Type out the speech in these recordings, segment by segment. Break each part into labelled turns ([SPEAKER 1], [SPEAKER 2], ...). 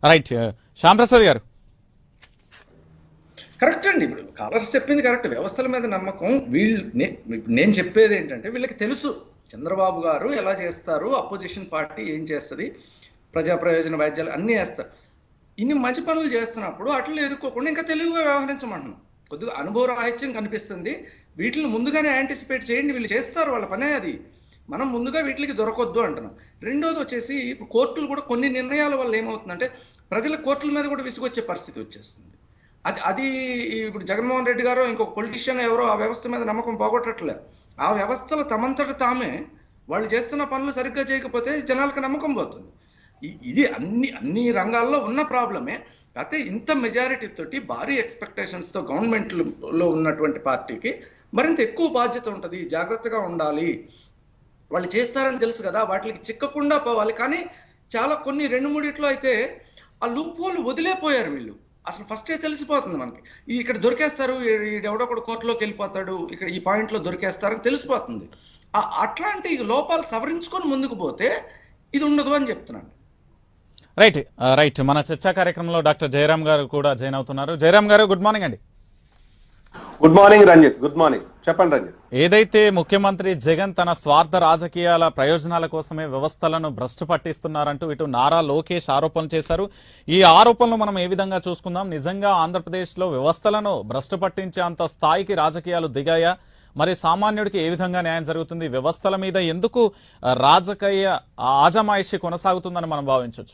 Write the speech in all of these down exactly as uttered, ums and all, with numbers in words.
[SPEAKER 1] Right Shyam Prasad గారు.
[SPEAKER 2] Correct అండి. ఇప్పుడు కాలర్స్ చెప్పింది కరెక్ట్. వ్యవస్థల మీద నమ్మకం వీళ్ళు నేను చెప్పేది ఏంటంటే వీళ్ళకి తెలుసు చంద్రబాబు గారు ఎలా చేస్తారు, అపోజిషన్ పార్టీ ఏం చేస్తుంది, ప్రజా ప్రయోజన వ్యాజ్యాలు అన్నీ వేస్తారు. ఇన్ని మంచి పనులు చేస్తున్నప్పుడు అట్లా ఎదుర్కోకుండా ఇంకా తెలివిగా వ్యవహరించమంటున్నాం. కొద్దిగా అనుభవ రాహిత్యం కనిపిస్తుంది. వీటిని ముందుగానే యాంటిసిపేట్ చేయండి, వీళ్ళు చేస్తారు, వాళ్ళ పనే అది. మనం ముందుగా వీటికి దొరకొద్దు అంటున్నాం. రెండోది వచ్చేసి ఇప్పుడు కోర్టులు కూడా కొన్ని నిర్ణయాల వల్ల ఏమవుతుందంటే ప్రజల కోర్టుల మీద కూడా విసుగొచ్చే పరిస్థితి వచ్చేస్తుంది. అది అది ఇప్పుడు జగన్మోహన్ రెడ్డి గారు ఇంకొక పొలిటీషియన్ ఎవరో ఆ వ్యవస్థ మీద నమ్మకం పోగొట్టట్లే. ఆ వ్యవస్థలు తమంతట తామే వాళ్ళు చేస్తున్న పనులు సరిగ్గా చేయకపోతే జనాలకు నమ్మకం పోతుంది. ఇది అన్ని అన్ని రంగాల్లో ఉన్న ప్రాబ్లమే. అయితే ఇంత మెజారిటీ తోటి భారీ ఎక్స్పెక్టేషన్స్తో గవర్నమెంట్లో ఉన్నటువంటి పార్టీకి మరింత ఎక్కువ బాధ్యత ఉంటుంది, జాగ్రత్తగా ఉండాలి. వాళ్ళు చేస్తారని తెలుసు కదా, వాటికి చిక్కకుండా పోవాలి. కానీ చాలా కొన్ని రెండు మూడిట్లో అయితే ఆ లూప్ హోల్ వదిలేపోయారు వీళ్ళు. అసలు ఫస్టే తెలిసిపోతుంది మనకి, ఇక్కడ దొరికేస్తారు, ఎవడొకడు కోర్టులోకి వెళ్ళిపోతాడు, ఇక్కడ ఈ పాయింట్లో దొరికేస్తారని తెలిసిపోతుంది. అట్లాంటి లోపాలు సవరించుకొని ముందుకు పోతే ఇది ఉండదు అని చెప్తున్నాను.
[SPEAKER 1] రైట్ రైట్ మన చర్చా కార్యక్రమంలో డాక్టర్ జయరామ్ గారు కూడా జాయిన్ అవుతున్నారు. జయరామ్ గారు గుడ్ మార్నింగ్ అండి.
[SPEAKER 3] Good morning Ranjith. Good morning. చెప్పండి రంజిత్.
[SPEAKER 1] ఏదైతే ముఖ్యమంత్రి జగన్ తన స్వార్థ రాజకీయాల ప్రయోజనాల కోసమే వ్యవస్థలను భ్రష్టు పట్టిస్తున్నారంటూ ఇటు నారా లోకేష్ ఆరోపణలు చేశారు. ఈ ఆరోపణలు మనం ఏ విధంగా చూసుకుందాం? నిజంగా ఆంధ్రప్రదేశ్లో వ్యవస్థలను భ్రష్టు పట్టించే అంత స్థాయికి రాజకీయాలు దిగాయా? మరి సామాన్యుడికి ఏ విధంగా న్యాయం జరుగుతుంది? వ్యవస్థల మీద ఎందుకు రాజకీయ ఆజమాయిషి కొనసాగుతుందని మనం భావించవచ్చు?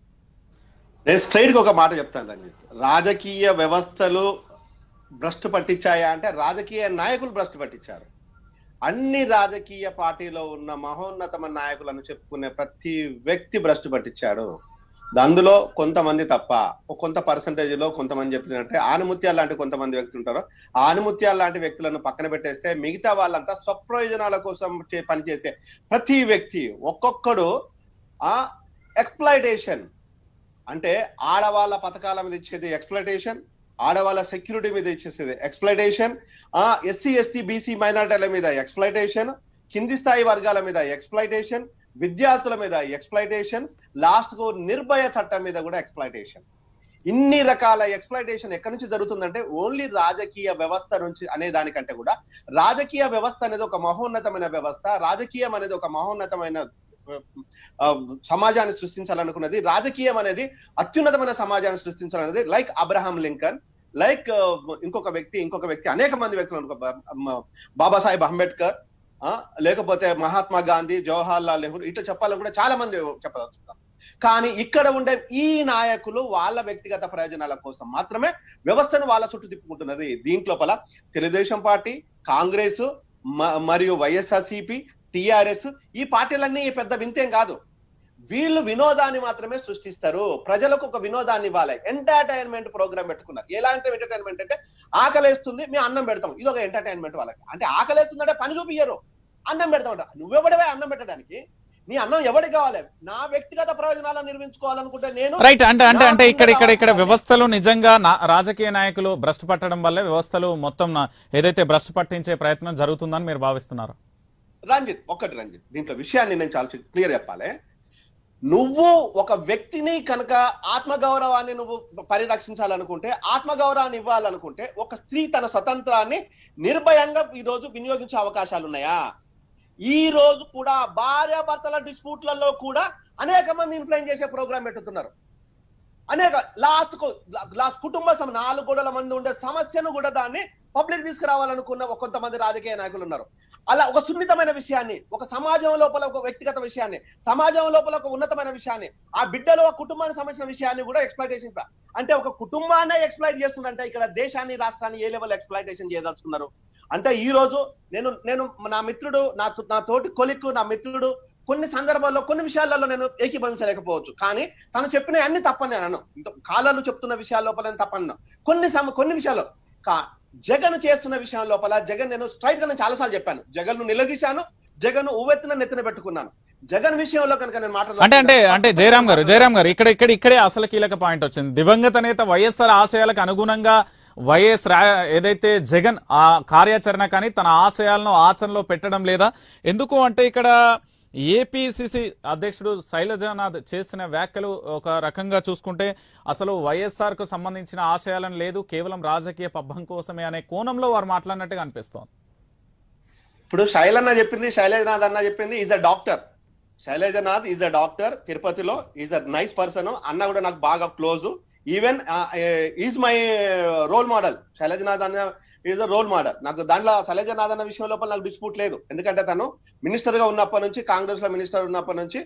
[SPEAKER 3] నేను స్ట్రైట్ గా ఒక మాట చెప్తాను రంజిత్. రాజకీయ వ్యవస్థలు భ్రష్టు పట్టించాయా అంటే రాజకీయ నాయకులు భ్రష్టు పట్టించారు. అన్ని రాజకీయ పార్టీలో ఉన్న మహోన్నతమైన నాయకులను చెప్పుకునే ప్రతి వ్యక్తి భ్రష్టు పట్టించాడు. అందులో కొంతమంది తప్ప కొంత పర్సంటేజ్ లో కొంతమంది చెప్పినట్టే ఆనుముత్యాలు లాంటి కొంతమంది వ్యక్తులు ఉంటారు. ఆ ఆనుముత్యాలు లాంటి వ్యక్తులను పక్కన పెట్టేస్తే మిగతా వాళ్ళంతా స్వప్రయోజనాల కోసం పనిచేసే ప్రతి వ్యక్తి ఒక్కొక్కడు ఆ ఎక్స్ప్లాయిటేషన్ అంటే ఆడవాళ్ళ పథకాల మీద ఇచ్చేది ఎక్స్ప్లాయిటేషన్, ఆడవాళ్ళ సెక్యూరిటీ మీద ఇచ్చేసేది ఎక్స్ప్లాయిటేషన్, ఆ ఎస్సీ ఎస్టీ బీసీ మైనారిటీల మీద ఎక్స్ప్లాయిటేషన్, కింది స్థాయి వర్గాల మీద ఎక్స్ప్లాయిటేషన్, విద్యార్థుల మీద ఎక్స్ప్లాయిటేషన్, లాస్ట్ కు నిర్భయ చట్టం మీద కూడా ఎక్స్ప్లాయిటేషన్. ఇన్ని రకాల ఎక్స్ప్లాయిటేషన్ ఎక్కడి నుంచి జరుగుతుందంటే ఓన్లీ రాజకీయ వ్యవస్థ నుంచి అనే దానికంటే కూడా రాజకీయ వ్యవస్థ అనేది ఒక మహోన్నతమైన వ్యవస్థ, రాజకీయం అనేది ఒక మహోన్నతమైన సమాజాన్ని సృష్టించాలనుకున్నది, రాజకీయం అనేది అత్యున్నతమైన సమాజాన్ని సృష్టించాలనేది. లైక్ అబ్రహాం లింకన్, లైక్ ఇంకొక వ్యక్తి ఇంకొక వ్యక్తి అనేక మంది వ్యక్తులు, బాబాసాహెబ్ అంబేద్కర్, లేకపోతే మహాత్మా గాంధీ, జవహర్ లాల్ నెహ్రూ, ఇట్లా చెప్పాలని కూడా చాలా మంది చెప్పదలుచుతారు. కానీ ఇక్కడ ఉండే ఈ నాయకులు వాళ్ళ వ్యక్తిగత ప్రయోజనాల కోసం మాత్రమే వ్యవస్థను వాళ్ళ చుట్టూ తిప్పుకుంటున్నది. దీంట్లోపల తెలుగుదేశం పార్టీ, కాంగ్రెస్ మరియు వైఎస్ఆర్సీపీ, టిఆర్ఎస్ ఈ పార్టీలన్నీ పెద్ద వింతేం కాదు. వీళ్ళు వినోదాన్ని మాత్రమే సృష్టిస్తారు. ప్రజలకు ఒక వినోదాన్ని ఇవ్వాలి. ఎంటర్టైన్మెంట్ ప్రోగ్రామ్ పెట్టుకున్నారు. ఎలాంటి ఎంటర్టైన్మెంట్ అంటే ఆకలేస్తుంది మేము అన్నం పెడతాం, ఇది ఒక ఎంటర్టైన్మెంట్ వాళ్ళకి. అంటే ఆకలేస్తుందంటే పని చూపియ్యరు, అన్నం పెడతామంట. నువ్వెవడవే అన్నం పెట్టడానికి? నీ అన్నం ఎవరికి కావాలి? నా వ్యక్తిగత ప్రయోజనాలను నిర్మించుకోవాలనుకుంటే నేను
[SPEAKER 1] రైట్. అంటే అంటే అంటే ఇక్కడ ఇక్కడ ఇక్కడ వ్యవస్థలు నిజంగా రాజకీయ నాయకులు భ్రష్టు పట్టడం వల్లే వ్యవస్థలు మొత్తం ఏదైతే భ్రష్టు పట్టించే ప్రయత్నం జరుగుతుందని మీరు భావిస్తున్నారు?
[SPEAKER 3] రంజిత్ ఒక్కటి రంజిత్ దీంట్లో విషయాన్ని నేను చాలా క్లియర్ చెప్పాలి. నువ్వు ఒక వ్యక్తిని కనుక ఆత్మగౌరవాన్ని నువ్వు పరిరక్షించాలనుకుంటే, ఆత్మగౌరవాన్ని ఇవ్వాలనుకుంటే, ఒక స్త్రీ తన స్వతంత్రాన్ని నిర్భయంగా ఈ రోజు వినియోగించే అవకాశాలు ఉన్నాయా? ఈ రోజు కూడా భార్యాభర్తల డిస్ప్యూట్లలో కూడా అనేక మంది ఇన్ఫ్లుయెన్స్ చేసే ప్రోగ్రామ్ పెట్టుతున్నారు. అనేక లాస్ట్ కు లాస్ట్ కుటుంబ సమ నాలుగు గోడల మంది ఉండే సమస్యను కూడా దాన్ని పబ్లిక్ తీసుకురావాలనుకున్న కొంతమంది రాజకీయ నాయకులు ఉన్నారు. అలా ఒక సున్నితమైన విషయాన్ని, ఒక సమాజం లోపల ఒక వ్యక్తిగత విషయాన్ని, సమాజం లోపల ఒక ఉన్నతమైన విషయాన్ని, ఆ బిడ్డలో ఒక కుటుంబానికి సంబంధించిన విషయాన్ని కూడా ఎక్స్ప్లాయిటేషన్, అంటే ఒక కుటుంబాన్ని ఎక్స్ప్లాయిట్ చేస్తున్నారంటే ఇక్కడ దేశాన్ని రాష్ట్రాన్ని ఏ లెవెల్ ఎక్స్ప్లాయిటేషన్ చేయదలుచుకున్నారు అంటే ఈ రోజు నేను నేను నా మిత్రుడు నా నా తోటి కొలిక్కు నా మిత్రుడు కొన్ని సందర్భాల్లో కొన్ని విషయాలలో నేను ఏకీభవించలేకపోవచ్చు, కానీ తను చెప్పిన అన్ని తప్పని నేను కాలాలు చెప్తున్న విషయాల లోపల తప్పను. కొన్ని కొన్ని విషయాల్లో కా జగన్ చేస్తున్న విషయం లోపల జగన్ నేను స్ట్రైట్ గా నేను చాలాసార్లు చెప్పాను, జగన్ ను నిలదీశాను, జగన్ ఉవ్వెత్తున నెత్తిన పెట్టుకున్నాను. జగన్ విషయంలో కనుక నేను మాట్లాడాను
[SPEAKER 1] అంటే అంటే అంటే జయరామ్ గారు జయరామ్ గారు ఇక్కడ ఇక్కడ ఇక్కడే అసలు కీలక పాయింట్ వచ్చింది. దివంగత నేత వైఎస్ఆర్ ఆశయాలకు అనుగుణంగా వైఎస్ ఏదైతే జగన్ ఆ కార్యాచరణ కానీ తన ఆశయాలను ఆచరణలో పెట్టడం లేదా? ఎందుకు అంటే ఇక్కడ ఏపీసీసీ అధ్యక్షుడు శైలజానాథ్ చేసిన వ్యాఖ్యలు ఒక రకంగా చూసుకుంటే అసలు వైఎస్ఆర్ కు సంబంధించిన ఆశయాలను లేదు, కేవలం రాజకీయ పబ్బం కోసమే అనే కోణంలో వారు మాట్లాడినట్టుగా అనిపిస్తోంది.
[SPEAKER 3] ఇప్పుడు శైలన్న చెప్పింది, శైలజనాథ్ అన్న చెప్పింది, is a doctor. Sailajanath is a doctor, తిరుపతిలో ఈజ్ అ నైస్ పర్సన్. అన్న కూడా నాకు బాగా close. Even is my role model. Sailajanath అన్న ఈజ్ అ రోల్ మోడల్. నాకు దాంట్లో శైలజనాథ్ అన్న విషయం లోపల నాకు డిస్ప్యూట్ లేదు. ఎందుకంటే తను మినిస్టర్ గా ఉన్నప్పటి నుంచి, కాంగ్రెస్ లో మినిస్టర్ ఉన్నప్పటి నుంచి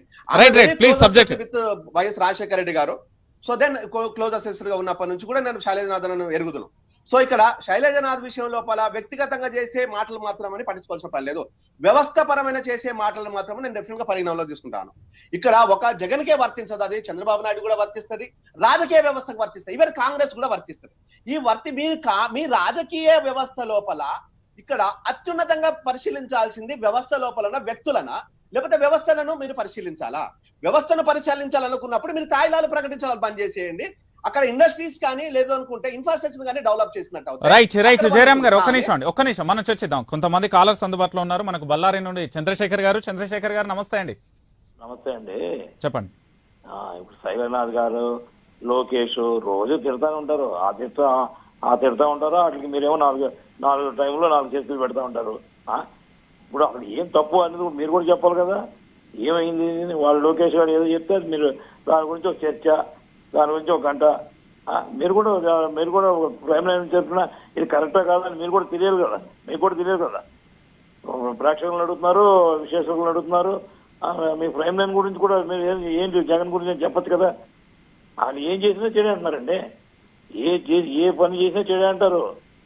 [SPEAKER 3] విత్ వైఎస్ రాజశేఖర రెడ్డి గారు. సో దెన్ క్లోజ్ అసెసర్ గా ఉన్నప్పటి నుంచి కూడా నేను శైలజనాథ్ అన్నను ఎరుగుదును. సో ఇక్కడ శైలజనాథ్ విషయం లోపల వ్యక్తిగతంగా చేసే మాటలు మాత్రమని పట్టించుకోవాల్సిన పని లేదు. వ్యవస్థ పరమైన చేసే మాటలు మాత్రమే నేను డెఫినెట్ గా పరిగణనలో తీసుకుంటాను. ఇక్కడ ఒక జగన్ కే వర్తించదు, అది చంద్రబాబు నాయుడు కూడా వర్తిస్తుంది, రాజకీయ వ్యవస్థకు వర్తిస్తుంది, ఈవెన్ కాంగ్రెస్ కూడా వర్తిస్తుంది. ఈ వర్తి మీ మీ రాజకీయ వ్యవస్థ లోపల ఇక్కడ అత్యున్నతంగా పరిశీలించాల్సింది వ్యవస్థ లోపల ఉన్న వ్యక్తులనా, లేకపోతే వ్యవస్థలను మీరు పరిశీలించాలా? వ్యవస్థను పరిశీలించాలనుకున్నప్పుడు మీరు తాయిలాలు ప్రకటించాలని బంద్ చేసేయండి. అక్కడ ఇండస్ట్రీస్ కానీ లేదు అనుకుంటే ఇన్ఫ్రాస్ట్రక్చర్ కానీ డెవలప్ చేసినట్టు.
[SPEAKER 1] రైట్ రైట్ జయరామ్ గారు ఒక్క నిమిషం అండి, ఒక్క నిమిషం మనం చర్చిద్దాం. కొంతమంది కాలర్స్ అందుబాటులో ఉన్నారు. మనకు బళ్ళారి నుండి చంద్రశేఖర్ గారు. చంద్రశేఖర్ గారు నమస్తే అండి.
[SPEAKER 4] నమస్తే అండి,
[SPEAKER 1] చెప్పండి.
[SPEAKER 4] ఇప్పుడు శైలనాథ్ గారు, లోకేష్ రోజు తిడతా ఉంటారు. ఆ తిడతా ఆ తిడతా ఉంటారు, వాటికి మీరేమో నాలుగు నాలుగు టైంలో నాలుగు చేతులు పెడతా ఉంటారు. ఇప్పుడు అక్కడ ఏం తప్పు అనేది మీరు కూడా చెప్పాలి కదా. ఏమైంది వాళ్ళు లోకేష్ గారు ఏదో చెప్తే మీరు దాని గురించి ఒక చర్చ, దాని గురించి ఒక గంట మీరు కూడా మీరు కూడా ప్రైమ్ లైన్ చెప్పినా ఇది కరెక్టా కాదని మీరు కూడా తెలియదు కదా, మీకు కూడా తెలియదు కదా. ప్రేక్షకులను అడుగుతున్నారు, విశేషకులను అడుగుతున్నారు. మీ ప్రైమ్ లైన్ గురించి కూడా మీరు ఏంటి జగన్ గురించి చెప్పచ్చు కదా. వాళ్ళు ఏం చేసినా చెడే అంటున్నారండి. ఏ ఏ పని చేసినా చెడే అంటారు.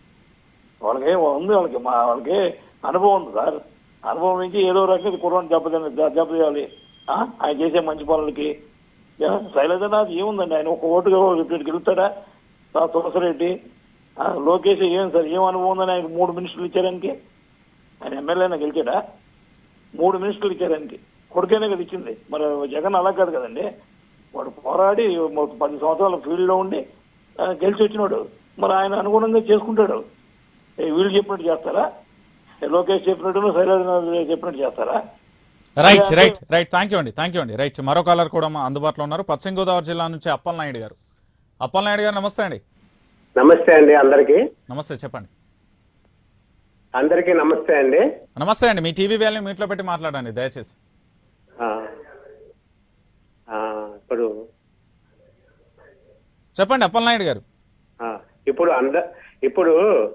[SPEAKER 4] వాళ్ళకి ఉంది, వాళ్ళకి మా వాళ్ళకి అనుభవం ఉంది సార్. అనుభవం నుంచి ఏదో రకంగా కుర్రాన్ని దెబ్బతి దెబ్బతీయాలి ఆయన చేసే మంచి పనులకి. శైలజనాథ్ ఏముందండి, ఆయన ఒక ఓటుగా గెలుస్తాడా? తులసిరెడ్డి, లోకేష్ ఏం సార్ ఏం అనుభవం ఉందని ఆయన మూడు మినిస్టర్లు ఇచ్చారానికి? ఆయన ఎమ్మెల్యేనా గెలిచాడా? మూడు మినిస్టర్లు ఇచ్చారానికి కొడుకైనా కదా ఇచ్చింది. మరి జగన్ అలా కాదు కదండి. వాడు పోరాడి పది సంవత్సరాల ఫీల్డ్లో ఉండి గెలిచి వచ్చినాడు. మరి ఆయన అనుగుణంగా చేసుకుంటాడు. వీళ్ళు చెప్పినట్టు చేస్తారా? లోకేష్ చెప్పినట్టు శైలజనాథ్ చెప్పినట్టు చేస్తారా?
[SPEAKER 1] Right right right thank you అండి, థ్యాంక్ యూ అండి. రైట్ మరో కాలర్ కూడా అందుబాటులో ఉన్నారు. పశ్చిమ గోదావరి జిల్లా నుంచి అప్పలనాయుడు గారు. అప్పలనాయుడు గారు నమస్తే అండి.
[SPEAKER 5] నమస్తే అండి అందరికి.
[SPEAKER 1] నమస్తే, చెప్పండి.
[SPEAKER 5] అందరికి నమస్తే అండి.
[SPEAKER 1] నమస్తే అండి. మీ టీవీ వ్యాల్యూ మీట్లో పెట్టి మాట్లాడండి దయచేసి.
[SPEAKER 5] ఇప్పుడు
[SPEAKER 1] చెప్పండి అప్పలనాయుడు గారు.
[SPEAKER 5] ఇప్పుడు అంద ఇప్పుడు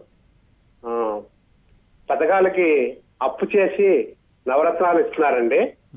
[SPEAKER 5] పథకాలకి అప్పు చేసి నవరత్నాలు ఇస్తున్నారండి.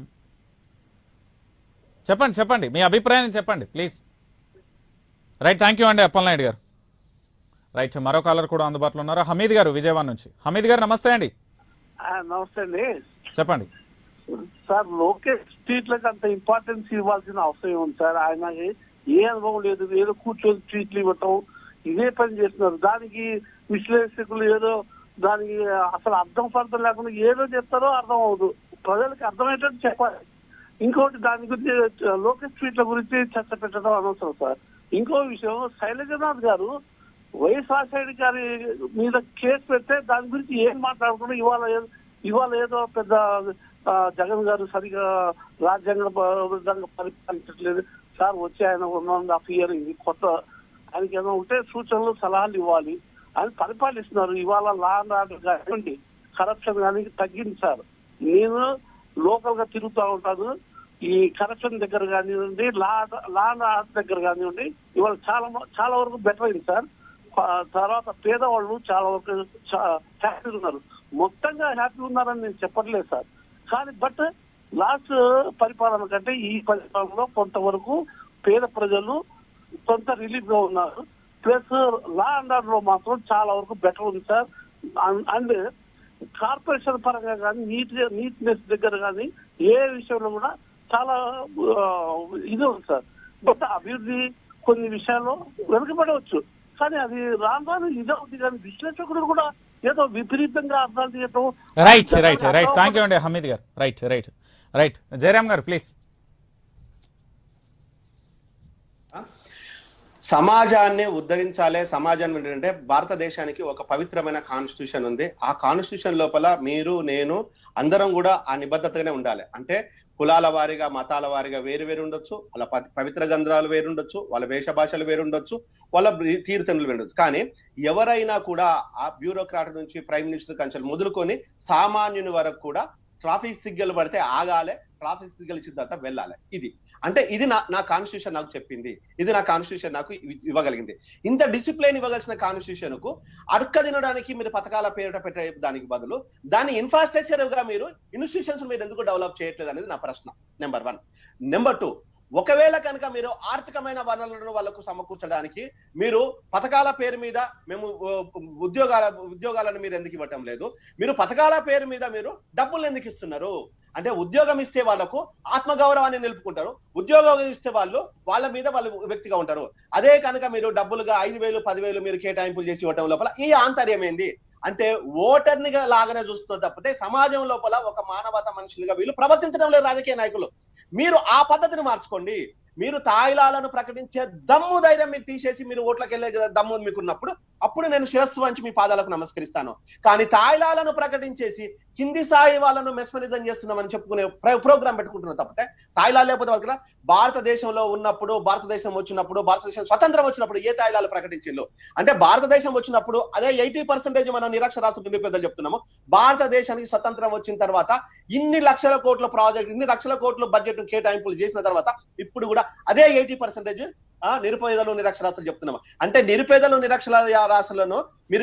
[SPEAKER 1] చెప్పండి చెప్పండి మీ అభిప్రాయాన్ని చెప్పండి ప్లీజ్. రైట్ థ్యాంక్ యూ అండి అప్పలనాయుడు గారు. రైట్ మరో కాలర్ కూడా అందుబాటులో ఉన్నారు. హమీద్ గారు విజయవాడ నుంచి. హమీద్ గారు నమస్తే అండి.
[SPEAKER 6] నమస్తే అండి.
[SPEAKER 1] చెప్పండి
[SPEAKER 6] సార్. లోకేష్ ట్వీట్లకు అంత ఇంపార్టెన్స్ ఇవ్వాల్సిన అవసరం ఉంది సార్. ఆయన ఏ అనుభవం లేదు, ఏదో కూర్చొని ట్వీట్లు ఇవ్వటం ఇదే పని చేస్తున్నారు. దానికి విశ్లేషకులు ఏదో దానికి అసలు అర్థం పర్థం లేకుండా ఏదో చెప్తారో అర్థం అవ్వదు. ప్రజలకు అర్థమయ్యేటట్టు చెప్పాలి. ఇంకోటి దాని గురించి లోకేష్ ట్వీట్ల గురించి చర్చ పెట్టడం అనవసరం సార్. ఇంకో విషయం, శైలజనాథ్ గారు వైఎస్ రాజశేఖర గారి మీద కేసు పెడితే దాని గురించి ఏం మాట్లాడకుండా ఇవాళ ఇవాళ ఏదో పెద్ద జగన్ గారు సరిగా రాజ్యాంగ పరిపాలించట్లేదు సార్. వచ్చి ఆయన వన్ అండ్ హాఫ్ ఇయర్ ఇది కొత్త, ఆయనకి ఏదో ఉంటే సూచనలు సలహాలు ఇవ్వాలి. ఆయన పరిపాలిస్తున్నారు. ఇవాళ లా అండ్ ఆర్డర్ కానివ్వండి, కరప్షన్ కానీ తగ్గింది సార్. నేను లోకల్ గా తిరుగుతూ ఉంటాను. ఈ కరప్షన్ దగ్గర కానివ్వండి, లా లా అండ్ ఆర్డర్ దగ్గర కానివ్వండి, ఇవాళ చాలా చాలా వరకు బెటర్ అయింది సార్. తర్వాత పేదవాళ్ళు చాలా వరకు హ్యాపీ ఉన్నారు. మొత్తంగా హ్యాపీ ఉన్నారని నేను చెప్పట్లేదు సార్. కానీ బట్ లాస్ట్ పరిపాలన కంటే ఈ పరిపాలనలో కొంతవరకు పేద ప్రజలు కొంత రిలీఫ్ గా ఉన్నారు. ప్లస్ లా అండ్ ఆర్డర్ లో మాత్రం చాలా వరకు బెటర్ ఉంది సార్. అండ్ కార్పొరేషన్ పరంగా కానీ నీట్ నీట్నెస్ దగ్గర కానీ ఏ విషయంలో కూడా చాలా ఇది ఉంది సార్. బట్ అభివృద్ధి కొన్ని విషయాల్లో వెనుకబడవచ్చు, కానీ అది రాను రాను ఇదవుతుంది. కానీ విశ్లేషకుడు కూడా ఏదో విపరీతంగా అర్థాలు చేయటం.
[SPEAKER 1] Right right right thank you అండి హమీద్ గారు. రైట్ రైట్ రైట్ జయరామ్ గారు ప్లీజ్.
[SPEAKER 3] సమాజాన్ని ఉద్ధరించాలి. సమాజాన్ని ఏంటంటే భారతదేశానికి ఒక పవిత్రమైన కాన్స్టిట్యూషన్ ఉంది. ఆ కాన్స్టిట్యూషన్ లోపల మీరు నేను అందరం కూడా ఆ నిబద్ధతగానే ఉండాలి. అంటే కులాల వారిగా మతాల వారిగా వేరు వేరు ఉండొచ్చు, వాళ్ళ పవిత్ర గ్రంథాలు వేరుండొచ్చు, వాళ్ళ వేష భాషలు వేరుండొచ్చు, వాళ్ళ తీర్థనులు వేరుండొచ్చు. కానీ ఎవరైనా కూడా ఆ బ్యూరోక్రాట్ నుంచి ప్రైమ్ మినిస్టర్ కంచెలు మొదలుకొని సామాన్యుని వరకు కూడా ట్రాఫిక్ సిగ్నల్ పడితే ఆగాలి, ట్రాఫిక్ సిగ్నల్ ఇచ్చిన తర్వాత వెళ్ళాలి. ఇది అంటే ఇది నా నా కాన్స్టిట్యూషన్ నాకు చెప్పింది, ఇది నా కాన్స్టిట్యూషన్ నాకు ఇవ్వగలిగింది. ఇంత డిసిప్లిన్ ఇవ్వగలిసిన కాన్స్టిట్యూషన్ కు అడక్క తినడానికి మీరు పథకాల పేరిట పెట్టే దానికి బదులు దాని ఇన్ఫ్రాస్ట్రక్చర్ గా మీరు ఇన్స్టిట్యూషన్స్ మీరు ఎందుకు డెవలప్ చేయట్లేదు అనేది నా ప్రశ్న. Number one. నెంబర్ టూ, ఒకవేళ కనుక మీరు ఆర్థికమైన వనరులను వాళ్ళకు సమకూర్చడానికి మీరు పథకాల పేరు మీద మేము ఉద్యోగాల ఉద్యోగాలను మీరు ఎందుకు ఇవ్వటం లేదు? మీరు పథకాల పేరు మీద మీరు డబ్బులు ఎందుకు ఇస్తున్నారు? అంటే ఉద్యోగం ఇస్తే వాళ్ళకు ఆత్మగౌరవాన్ని నిలుపుకుంటారు, ఉద్యోగం ఇస్తే వాళ్ళు వాళ్ళ మీద వాళ్ళు వ్యక్తిగా ఉంటారు. అదే కనుక మీరు డబ్బులుగా ఐదు వేలు పదివేలు మీరు కేటాయింపులు చేసి ఇవ్వటం లోపల ఈ ఆంతర్యం ఏంది? అంటే ఓటర్ని లాగానే చూస్తున్నారు తప్పితే సమాజం లోపల ఒక మానవత మనుషులుగా వీళ్ళు ప్రవర్తించడం లేదు రాజకీయ నాయకులు. మీరు ఆ పద్ధతిని మార్చుకోండి. మీరు తాయిలాలను ప్రకటించే దమ్ము ధైర్యం మీకు తీసేసి మీరు ఓట్లకు వెళ్ళే దమ్ము మీకున్నప్పుడు అప్పుడు నేను శిరస్సు వంచి మీ పాదాలకు నమస్కరిస్తాను. కానీ తాయిలాలను ప్రకటించేసి కింది స్థాయి వాళ్ళను మెస్మరిజం చేస్తున్నామని చెప్పుకునే ప్రోగ్రామ్ పెట్టుకుంటున్నాం తప్పితే తాయిలాలు లేకపోతే వాళ్ళకి భారతదేశంలో ఉన్నప్పుడు భారతదేశం వచ్చినప్పుడు భారతదేశం స్వతంత్రం వచ్చినప్పుడు ఏ తాయిలాలు ప్రకటించిందో అంటే భారతదేశం వచ్చినప్పుడు అదే ఎయిటీ పర్సెంటేజ్ మనం నిరక్షరాస్యులు నిరుపేదలు చెప్తున్నాము. భారతదేశానికి స్వతంత్రం వచ్చిన తర్వాత ఇన్ని లక్షల కోట్ల ప్రాజెక్ట్ ఇన్ని లక్షల కోట్ల బడ్జెట్ కేటాయింపులు చేసిన తర్వాత ఇప్పుడు కూడా అదే ఎయిటీ పర్సెంటేజ్ నిరుపేదలు నిరక్షరాస్యులు చెప్తున్నాము. అంటే నిరుపేదలు నిరక్షరాస్యులను మీరు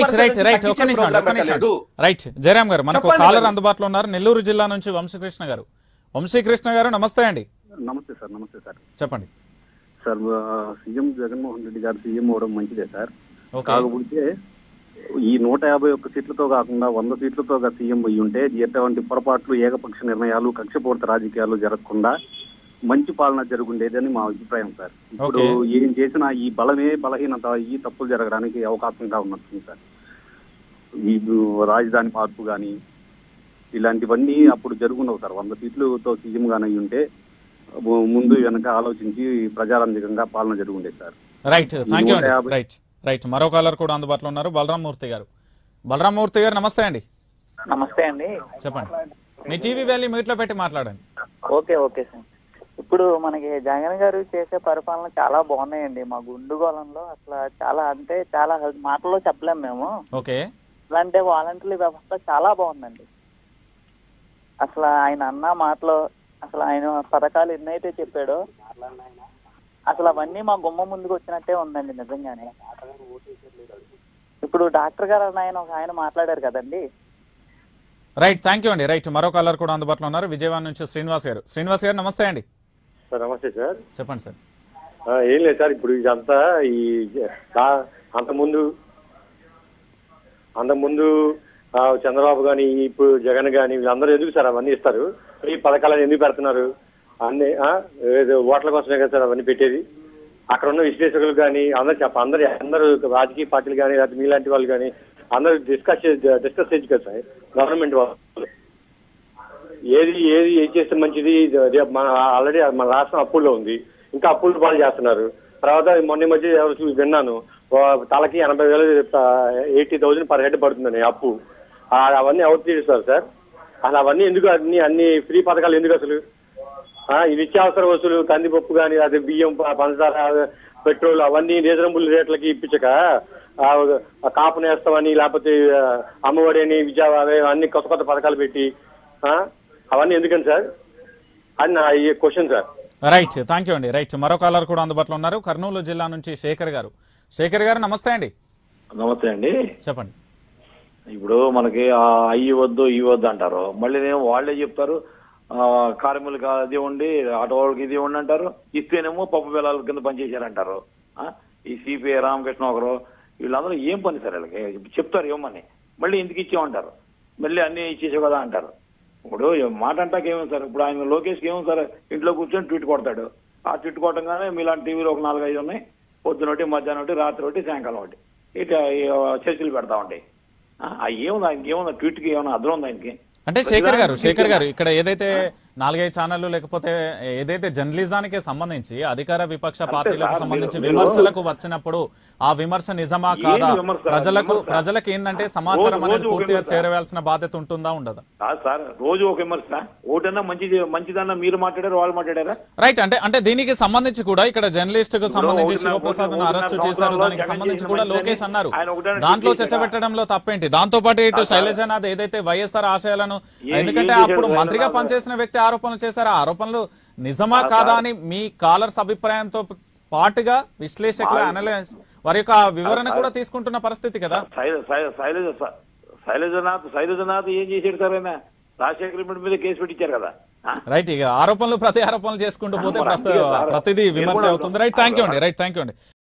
[SPEAKER 1] రైట్. జయరామ్ గారు మనకు కాలర్ అందుబాటులో ఉన్నారు. నెల్లూరు జిల్లా నుంచి వంశీకృష్ణ గారు. వంశీకృష్ణ గారు నమస్తే అండి.
[SPEAKER 7] నమస్తే సార్. నమస్తే సార్.
[SPEAKER 1] చెప్పండి
[SPEAKER 7] సార్. సీఎం జగన్మోహన్ రెడ్డి గారు సీఎం అవడం మంచిదే సార్. కాకపోతే ఈ నూట యాభై ఒక్క సీట్లతో కాకుండా వంద సీట్లతో సీఎం అయ్యి ఉంటే ఎటువంటి పొరపాట్లు ఏకపక్ష నిర్ణయాలు కక్షపూరిత రాజకీయాలు జరగకుండా మంచి పాలన జరుగుండేదని మా అభిప్రాయం సార్. ఇప్పుడు ఏం చేసినా ఈ బలమే బలహీనత ఈ తప్పులు జరగడానికి అవకాశంగా ఉన్నట్టుంది సార్. ఈ రాజధాని మార్పు కానీ ఇలాంటివన్నీ అప్పుడు జరుగుండవు సార్. వంద సీట్లతో సీఎం గాని అయ్యి ఉంటే ముందు వెనక ఆలోచించి ప్రజారంజకంగా పాలన జరుగుండేది sir.
[SPEAKER 1] Right. Thank you. Right right మరో కాలర్ కూడా అందుబాటులో ఉన్నారు. బలరామూర్తి గారు. బలరామూర్తి గారు నమస్తే అండి.
[SPEAKER 8] నమస్తే అండి.
[SPEAKER 1] చెప్పండి. మీ టీవీ వాల్యూ మ్యూట్ లో పెట్టి మాట్లాడండి.
[SPEAKER 8] Okay okay sir. ఇప్పుడు మనకి జగన్ గారు చేసే పరిపాలన చాలా బాగున్నాయండి. మా గుండుగోళంలో అసలు చాలా అంటే చాలా మాటల్లో చెప్పలేము మేము.
[SPEAKER 1] ఓకే.
[SPEAKER 8] అంటే వాలంటీర్ వ్యవస్థ చాలా బాగుందండి. అసలు ఆయన అన్న మాటలో అసలు ఆయన పథకాలు ఎన్నైతే చెప్పాడో అసలు అవన్నీ మా గుమ్మ ముందుకు వచ్చినట్టే ఉందండి నిజంగానే. ఇప్పుడు డాక్టర్ గారు ఆయన ఒక ఆయన మాట్లాడారు కదండి.
[SPEAKER 1] రైట్. థ్యాంక్ యూ అండి. రైట్ మరో కాలర్ కూడా అందుబాటులో ఉన్నారు. విజయవాడ నుంచి శ్రీనివాస్ గారు. శ్రీనివాస్ గారు నమస్తే అండి.
[SPEAKER 9] సార్ నమస్తే సార్.
[SPEAKER 1] చెప్పండి సార్.
[SPEAKER 9] ఏం లేదు సార్. ఇప్పుడు ఇదంతా ఈ అంతకుముందు అంతకుముందు చంద్రబాబు కానీ ఇప్పుడు జగన్ కానీ వీళ్ళందరూ ఎందుకు సార్ అవన్నీ ఇస్తారు? ఈ పథకాలను ఎందుకు పెడుతున్నారు? అన్ని ఓట్ల కోసమే కదా సార్ అవన్నీ పెట్టేది. అక్కడ ఉన్న విశ్లేషకులు కానీ అందరూ చెప్ప అందరు అందరూ రాజకీయ పార్టీలు కానీ లేకపోతే మీలాంటి వాళ్ళు కానీ అందరూ డిస్కస్ డిస్కస్ చేయొచ్చు కదా సార్ గవర్నమెంట్ వాళ్ళు. ఏది ఏది ఏది చేస్తే మంచిది? మన ఆల్రెడీ మన రాష్ట్రం అప్పుల్లో ఉంది, ఇంకా అప్పులు పాలు చేస్తున్నారు. తర్వాత మొన్న మధ్య ఎవరు విన్నాను తలకి ఎనభై వేలు ఎయిటీ థౌసండ్ పర్ హెడ్ పడుతుందని అప్పు. అవన్నీ ఎవరు తీరుస్తారు సార్? అసలు అవన్నీ ఎందుకు? అన్ని అన్ని ఫ్రీ పథకాలు ఎందుకు అసలు? ఈ నిత్యావసర వస్తువులు కందిపప్పు కానీ అదే బియ్యం పంచదార పెట్రోల్ అవన్నీ రీజనబుల్ రేట్లకి ఇప్పించక కాపు నేస్తామని లేకపోతే అమ్మఒడి అని విద్యా అన్ని కొత్త కొత్త పథకాలు పెట్టి అవన్నీ ఎందుకని సార్ అని నా ఈ question sir.
[SPEAKER 1] Right. Thank you అండి. రైట్ మరో కాలర్ కూడా అందుబాటులో ఉన్నారు. కర్నూలు జిల్లా నుంచి శేఖర్ గారు. శేఖర్ గారు నమస్తే అండి.
[SPEAKER 10] నమస్తే అండి.
[SPEAKER 1] చెప్పండి.
[SPEAKER 10] ఇప్పుడు మనకి అయ్యి వద్దు ఈ వద్దు అంటారు, మళ్ళీ నేను వాళ్ళే చెప్తారు కార్మికులకి అది ఉండి ఆటో వాళ్ళకి ఇది ఉండి అంటారు, ఇస్తేనేమో పప్పు బెల్లాల కింద పనిచేశారంటారు. ఈ సిపిఐ రామకృష్ణ ఒకరు వీళ్ళందరూ ఏం పని సార్ వీళ్ళకి? చెప్తారు ఏమని, మళ్ళీ ఇంటికి ఇచ్చేమంటారు, మళ్ళీ అన్ని ఇచ్చేసే కదా అంటారు. ఇప్పుడు మాట అంటాక ఏమో సార్, ఇప్పుడు ఆయన లోకేష్కి ఏమో సార్ ఇంట్లో కూర్చొని ట్వీట్ కొడతాడు. ఆ ట్వీట్ కొట్టంగానే మీలాంటి టీవీలో ఒక నాలుగు ఐదు ఉన్నాయి, పొద్దున ఒకటి మధ్యాహ్నం ఒకటి రాత్రి ఒకటి సాయంకాలం ఒకటి ఇట్లా చర్చలు పెడతా ఉంటాయి. ఏముంది ఆయనకి? ఏముంది ట్వీట్కి ఏమైనా అర్థం ఉంది ఆయనకి?
[SPEAKER 1] అంటే శేఖర్ గారు శేఖర్ గారు ఇక్కడ ఏదైతే నాలుగైదు ఛానళ్లు లేకపోతే ఏదైతే జర్నలిజానికి సంబంధించి అధికార విపక్ష పార్టీలకు
[SPEAKER 10] సార్,
[SPEAKER 1] సంబంధించి
[SPEAKER 10] మీరు-
[SPEAKER 1] విమర్శలకు వచ్చినప్పుడు ఆ విమర్శ నిజమా కాదా,
[SPEAKER 10] ఏంది విమర్శ?
[SPEAKER 1] ప్రజలకు
[SPEAKER 10] విమర్శ?
[SPEAKER 1] ప్రజలకు ఏంటంటే సమాచారం
[SPEAKER 10] రోజు-
[SPEAKER 1] అనేది
[SPEAKER 10] రోజు ఒక
[SPEAKER 1] పూర్తిగా
[SPEAKER 10] విమర్శ.
[SPEAKER 1] చేరవేయాల్సిన బాధ్యత ఉంటుందా ఉండదా?
[SPEAKER 10] కాదు సార్, రోజు ఒక విమర్శ. ఓటన్నా మంచిది మంచిదన్నా మీరు మాట్లాడారు, వాళ్ళు మాట్లాడారా?
[SPEAKER 1] రైట్. అంటే అంటే దీనికి సంబంధించి కూడా ఇక్కడ జర్నలిస్ట్ కు సంబంధించి
[SPEAKER 10] ఒకటిన్నర-
[SPEAKER 1] శివప్రసాద్
[SPEAKER 10] ఒకటిన్నర
[SPEAKER 1] అరెస్ట్ చేశారు,
[SPEAKER 10] సంవత్సరాల్లో
[SPEAKER 1] దానికి
[SPEAKER 10] జగన్
[SPEAKER 1] సంబంధించి
[SPEAKER 10] చేసిన
[SPEAKER 1] కూడా
[SPEAKER 10] మంచిదని
[SPEAKER 1] లోకేష్ అన్నారు.
[SPEAKER 10] ఆయన ఒకటేనా
[SPEAKER 1] దాంట్లో
[SPEAKER 10] ట్వీట్
[SPEAKER 1] చర్చ
[SPEAKER 10] చేశాడా?
[SPEAKER 1] పెట్టడంలో తప్పేంటి? దాంతో పాటు ఇటు
[SPEAKER 10] కాదు సార్.
[SPEAKER 1] శైలజనాథ్ ఏదైతే వైఎస్ఆర్ ఆశయాలను
[SPEAKER 10] ఏ-
[SPEAKER 1] ఎందుకంటే
[SPEAKER 10] ఏం చేశాడు
[SPEAKER 1] అప్పుడు మంత్రిగా
[SPEAKER 10] శైలజనాథ్?
[SPEAKER 1] పనిచేసిన వ్యక్తి ఆరోపణలు చేశారు. ఆ ఆరోపణలు నిజమా
[SPEAKER 10] కాదు
[SPEAKER 1] కాదా
[SPEAKER 10] సార్.
[SPEAKER 1] అని మీ కాలర్స్ అభిప్రాయంతో పాటుగా విశ్లేషకుల
[SPEAKER 10] మా-
[SPEAKER 1] అనలైజ్ వారి యొక్క వివరణ కూడా తీసుకుంటున్న పరిస్థితి కదా.
[SPEAKER 10] శైల- శైల- శైలజ శైలజనాథ్ శైలజనాథ్ ఏం చేశాడు సార్? ఆయన రాజశేఖర రెడ్డి మీద కేసు పెట్టించారు కదా. ఆ?
[SPEAKER 1] రైట్. ఇక ఆరోపణలు ప్రతి ఆరోపణలు చేసుకుంటూ పోతే
[SPEAKER 10] మరి
[SPEAKER 1] ప్రస్తుత
[SPEAKER 10] అందుకే సార్.
[SPEAKER 1] ప్రతిదీ
[SPEAKER 10] నేను
[SPEAKER 1] విమర్శ
[SPEAKER 10] కూడా
[SPEAKER 1] అవుతుంది. రైట్. థ్యాంక్ యూ అండి. రైట్. థ్యాంక్ యూ అండి.